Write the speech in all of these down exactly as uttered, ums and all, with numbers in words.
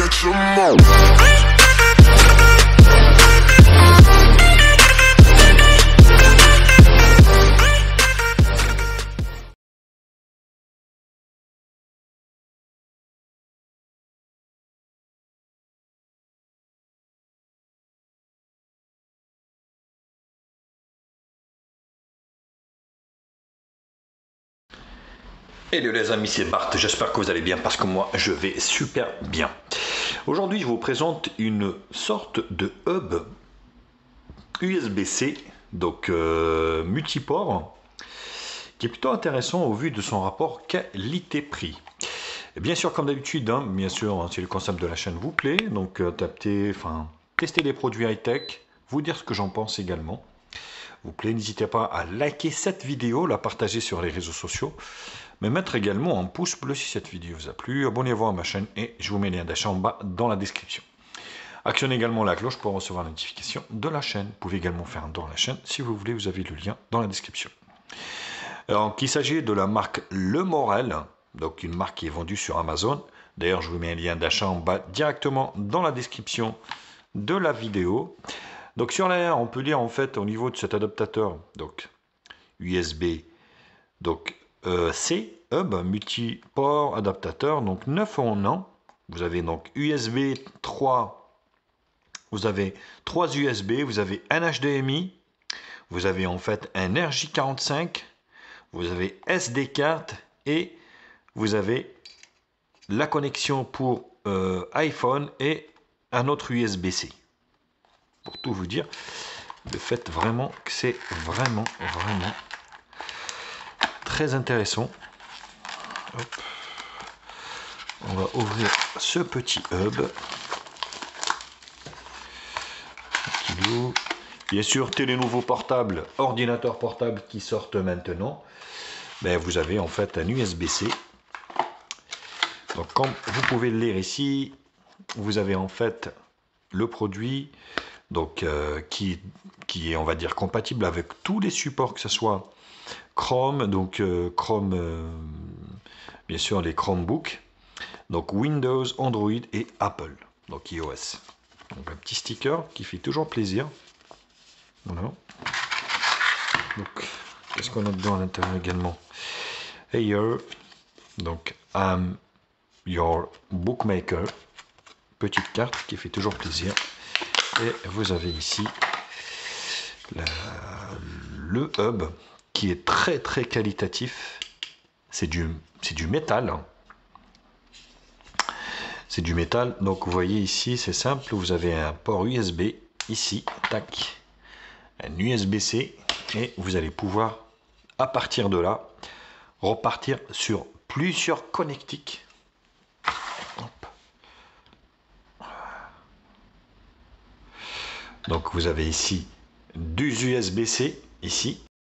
catch 'em all. Hello les amis, c'est Bart, j'espère que vous allez bien parce que moi je vais super bien. Aujourd'hui je vous présente une sorte de hub U S B C, donc euh, multiport, qui est plutôt intéressant au vu de son rapport qualité-prix. Bien sûr, comme d'habitude, hein, bien sûr, hein, si le concept de la chaîne vous plaît, donc euh, tapez, enfin, testez les produits high-tech, vous dire ce que j'en pense également. Vous plaît, n'hésitez pas à liker cette vidéo, la partager sur les réseaux sociaux, mais mettre également un pouce bleu si cette vidéo vous a plu. Abonnez-vous à ma chaîne et je vous mets le lien d'achat en bas dans la description. Actionnez également la cloche pour recevoir la notification de la chaîne. Vous pouvez également faire un don à la chaîne si vous voulez, vous avez le lien dans la description. Alors, il s'agit de la marque Le Morel, donc une marque qui est vendue sur Amazon. D'ailleurs, je vous mets un lien d'achat en bas directement dans la description de la vidéo. Donc sur l'arrière, on peut lire en fait au niveau de cet adaptateur, donc U S B, donc euh, C, hub, multiport adaptateur, donc neuf en un. Vous avez donc U S B trois, vous avez trois U S B, vous avez un H D M I, vous avez en fait un R J quarante-cinq, vous avez S D card et vous avez la connexion pour euh, iPhone et un autre U S B C. Pour tout vous dire, le fait vraiment que c'est vraiment, vraiment très intéressant. Hop. On va ouvrir ce petit hub. Bien sûr, télé nouveau portable, ordinateur portable qui sortent maintenant. Ben, vous avez en fait un U S B C. Donc, comme vous pouvez le lire ici, vous avez en fait le produit. Donc, euh, qui, qui est, on va dire, compatible avec tous les supports, que ce soit Chrome, donc euh, Chrome, euh, bien sûr, les Chromebooks, donc Windows, Android et Apple, donc iOS. Donc, un petit sticker qui fait toujours plaisir. Voilà. Donc, qu'est-ce qu'on a dedans à l'intérieur également? Here, donc, I'm your bookmaker, petite carte qui fait toujours plaisir. Et vous avez ici la, le hub qui est très très qualitatif. C'est du, c'est du métal. Hein. C'est du métal. Donc vous voyez ici, c'est simple. Vous avez un port U S B ici. Tac. Un U S B C. Et vous allez pouvoir, à partir de là, repartir sur plusieurs connectiques. Donc vous avez ici deux U S B C, ici.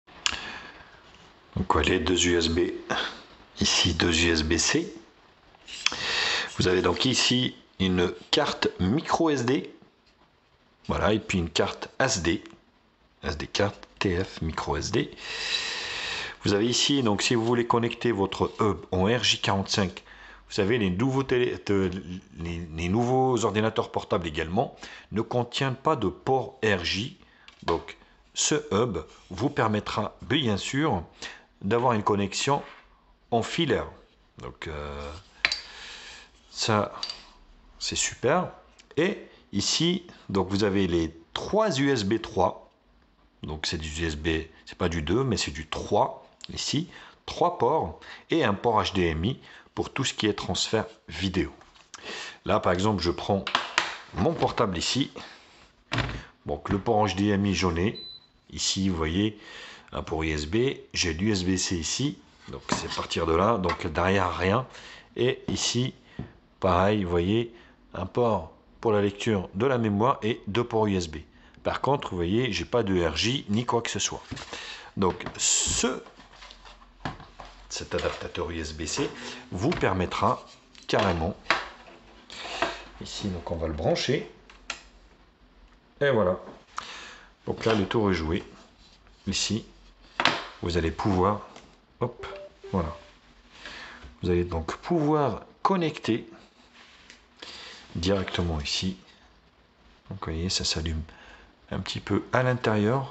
Donc les deux U S B, ici deux U S B C. Vous avez donc ici une carte micro S D. Voilà, et puis une carte S D. S D carte T F micro S D. Vous avez ici, donc si vous voulez connecter votre hub en R J quarante-cinq, vous savez, les nouveaux, télé, les, les nouveaux ordinateurs portables également ne contiennent pas de port R J. Donc, ce hub vous permettra bien sûr d'avoir une connexion en filaire. Donc, euh, ça, c'est super. Et ici, donc vous avez les trois U S B trois. Donc, c'est du U S B, c'est pas du deux, mais c'est du trois. Ici, trois ports et un port H D M I pour tout ce qui est transfert vidéo. Là, par exemple, je prends mon portable ici. Donc, le port H D M I jauné. Ici, vous voyez, un port U S B. J'ai l'U S B C ici. Donc, c'est partir de là. Donc, derrière, rien. Et ici, pareil, vous voyez, un port pour la lecture de la mémoire et deux ports U S B. Par contre, vous voyez, j'ai pas de R J ni quoi que ce soit. Donc, ce cet adaptateur U S B C vous permettra carrément, ici donc on va le brancher, et voilà, donc là le tour est joué. Ici vous allez pouvoir, hop, voilà, vous allez donc pouvoir connecter directement ici. Donc vous voyez, ça s'allume un petit peu à l'intérieur.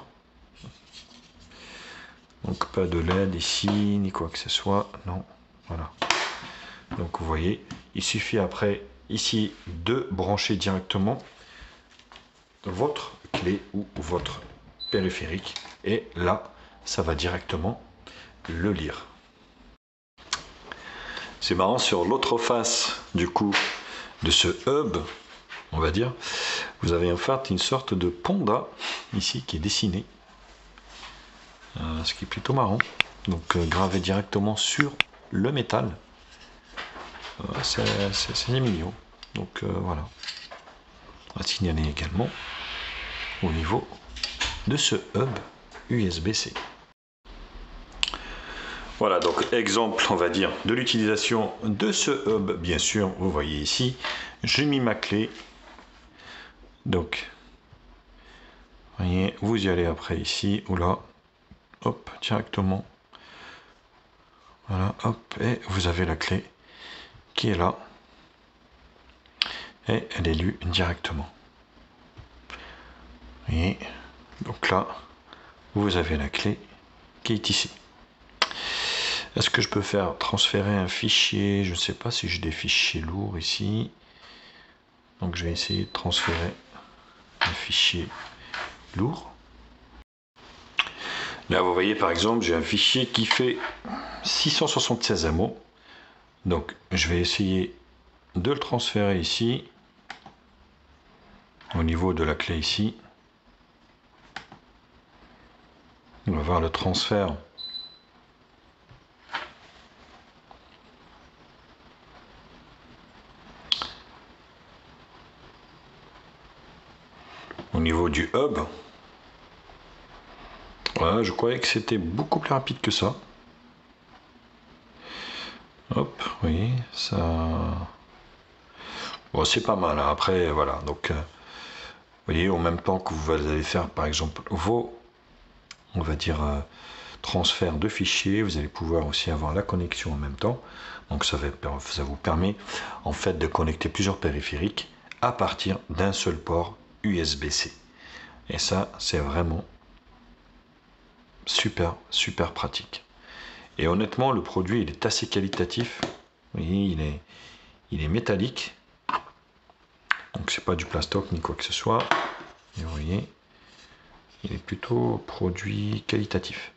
Donc pas de L E D ici, ni quoi que ce soit. Non, voilà. Donc vous voyez, il suffit après ici de brancher directement votre clé ou votre périphérique. Et là, ça va directement le lire. C'est marrant, sur l'autre face du coup de ce hub, on va dire, vous avez en fait une sorte de panda ici qui est dessiné, euh, ce qui est plutôt marrant. Donc euh, gravé directement sur le métal, euh, c'est mignon. Donc euh, voilà, on va signaler également au niveau de ce hub U S B C. Voilà, donc exemple, on va dire, de l'utilisation de ce hub. Bien sûr, vous voyez ici, j'ai mis ma clé. Donc, vous voyez, vous y allez après ici, ou là, hop, directement. Voilà, hop, et vous avez la clé qui est là. Et elle est lue directement. Vous voyez, donc là, vous avez la clé qui est ici. Est-ce que je peux faire transférer un fichier? Je ne sais pas si j'ai des fichiers lourds ici. Donc je vais essayer de transférer un fichier lourd. Là vous voyez par exemple j'ai un fichier qui fait six cent soixante-seize M O. Donc je vais essayer de le transférer ici. Au niveau de la clé ici. On va voir le transfert. Au niveau du hub, voilà, je croyais que c'était beaucoup plus rapide que ça. Hop, vous voyez, ça... Bon, c'est pas mal, hein. Après, voilà, donc, euh, vous voyez, en même temps que vous allez faire, par exemple, vos, on va dire, euh, transferts de fichiers, vous allez pouvoir aussi avoir la connexion en même temps. Donc, ça, va, ça vous permet, en fait, de connecter plusieurs périphériques à partir d'un seul port U S B C. Et ça, c'est vraiment super, super pratique. Et honnêtement, le produit, il est assez qualitatif. Vous voyez, il est, il est métallique. Donc, c'est pas du plastoc ni quoi que ce soit. Et vous voyez, il est plutôt produit qualitatif.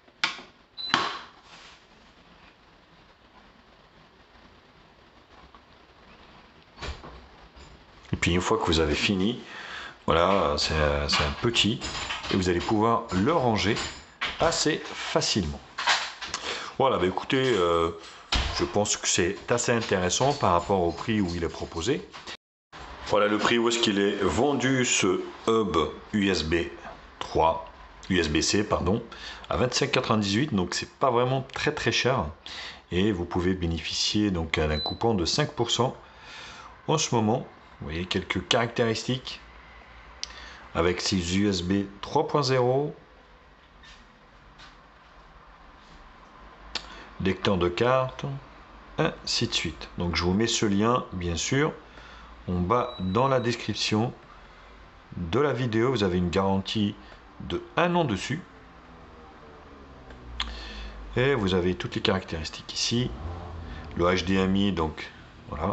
Et puis, une fois que vous avez fini, voilà, c'est un petit et vous allez pouvoir le ranger assez facilement. Voilà, bah écoutez, euh, je pense que c'est assez intéressant par rapport au prix où il est proposé. Voilà le prix où est-ce qu'il est vendu, ce hub U S B trois, U S B C pardon, à vingt-cinq quatre-vingt-dix-huit, donc c'est pas vraiment très très cher. Et vous pouvez bénéficier donc d'un coupon de cinq pour cent en ce moment. Vous voyez quelques caractéristiques avec ces U S B trois point zéro, lecteur de carte, ainsi de suite. Donc je vous mets ce lien bien sûr en bas dans la description de la vidéo. Vous avez une garantie de un an dessus et vous avez toutes les caractéristiques ici, le H D M I, donc voilà.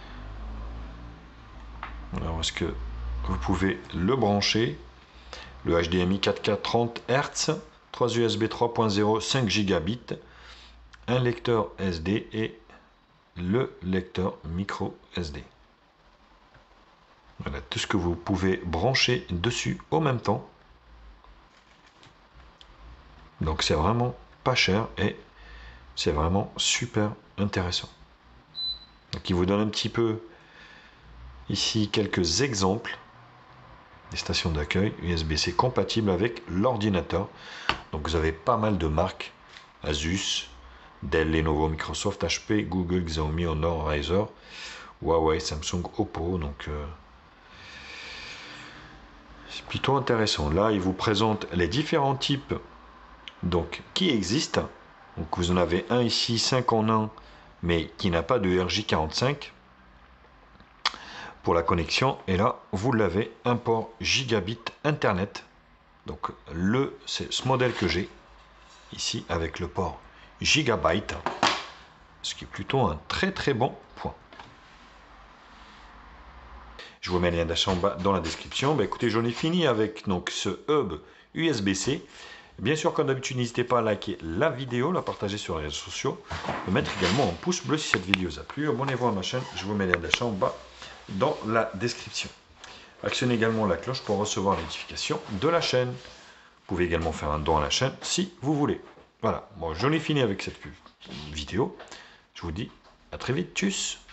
Alors est-ce que vous pouvez le brancher, le H D M I quatre K trente Hertz, trois U S B trois point zéro, cinq gigabits, un lecteur S D et le lecteur micro S D. Voilà tout ce que vous pouvez brancher dessus en même temps. Donc c'est vraiment pas cher et c'est vraiment super intéressant. Donc il vous donne un petit peu ici quelques exemples des stations d'accueil U S B C compatibles avec l'ordinateur. Donc vous avez pas mal de marques: Asus, Dell, Lenovo, Microsoft, H P, Google, Xiaomi, Honor, Razer, Huawei, Samsung, Oppo. Donc euh, c'est plutôt intéressant. Là, il vous présente les différents types donc qui existent. Donc vous en avez un ici, cinq en un, mais qui n'a pas de R J quarante-cinq. pour la connexion. Et là, vous l'avez, un port gigabit Internet. Donc, le, c'est ce modèle que j'ai ici avec le port gigabyte, ce qui est plutôt un très très bon point. Je vous mets le lien d'achat en bas dans la description. Bah, écoutez, j'en ai fini avec donc ce hub U S B C. Bien sûr, comme d'habitude, n'hésitez pas à liker la vidéo, la partager sur les réseaux sociaux, et mettre également un pouce bleu si cette vidéo vous a plu. Abonnez-vous à ma chaîne, je vous mets le lien d'achat en bas dans la description. Actionnez également la cloche pour recevoir les notifications de la chaîne. Vous pouvez également faire un don à la chaîne si vous voulez. Voilà, bon, j'en ai fini avec cette vidéo. Je vous dis à très vite, tchuss.